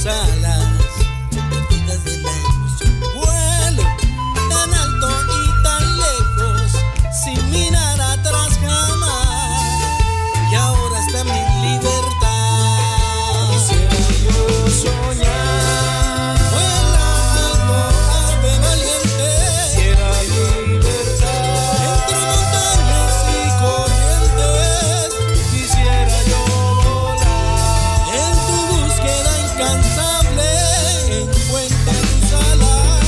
alas, perdidas de la emoción. Vuelo tan alto y tan lejos, sin mirar atrás jamás, y ahora está mi libertad. Quisiera yo soñar, vuela alto, ave valiente. Quisiera libertad, entre montañas y corrientes. Quisiera yo volar, en tu búsqueda incansable encuentra tus alas.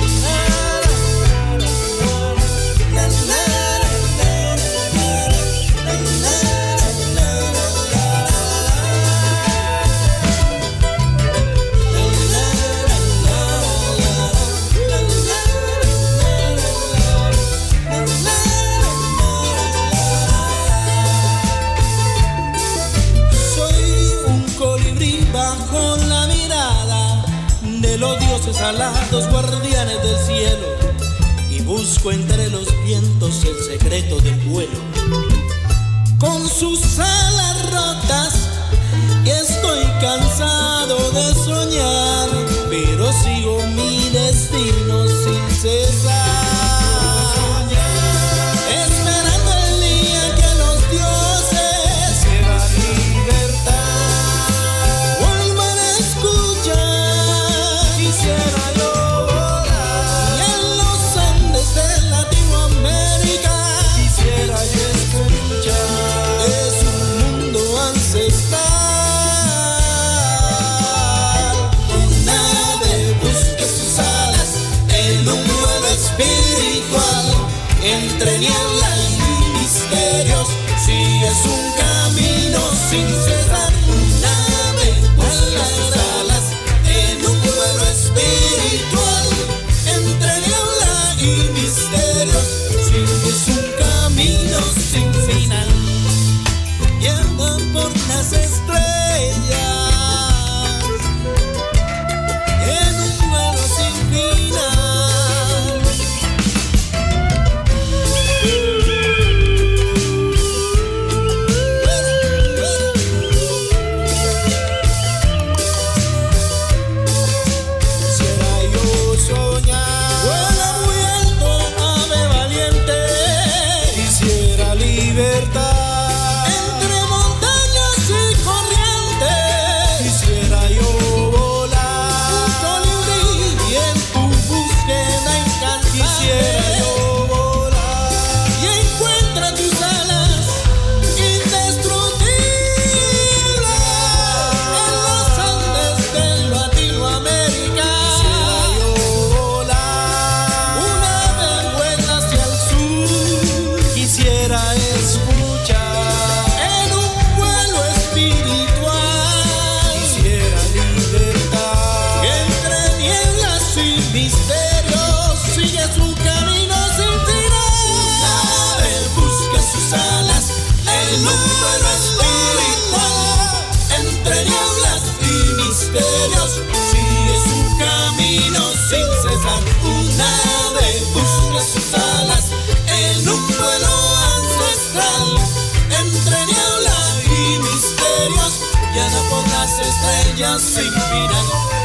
Soy un colibrí bajo la mirada de los dioses alados, guardianes del cielo, y busco entre los vientos el secreto del vuelo. Con sus alas rotas estoy cansado de soñar, pero sigo mi destino sin cesar, esperando el día que los dioses quieran libertad, vuelvan a escuchar. Quisiera yo volar, y en los Andes de Latinoamérica quisiera yo escuchar. Es un mundo ancestral. Un ave busca sus alas en un vuelo espiritual, entre niebla y misterios sigues un camino sin cesar. Un ave busca sus alas en un vuelo espiritual, entre niebla y misterios sigues un camino sin final, y anda por las estrellas en un vuelo sin final. Quisiera yo soñar, vuela muy alto, ave valiente. Quisiera libertad, entre montañas y corrientes. Quisiera yo volar, un colibrí y en tu búsqueda incansable. Quisiera yo volar, y encuentra tus alas indestructibles en los Andes de Latinoamérica. Quisiera yo volar, un ave vuela hacia el sur. Quisiera escuchar en un vuelo espiritual. Quisiera libertad, que entre nieblas y misterios sigue su camino sin final. Un ave busca sus alas en un vuelo espiritual, entre nieblas y misterios sigue su camino sin cesar. Un ave busca sus alas en un vuelo ancestral, entre niebla y misterios, y anda por las estrellas sin final.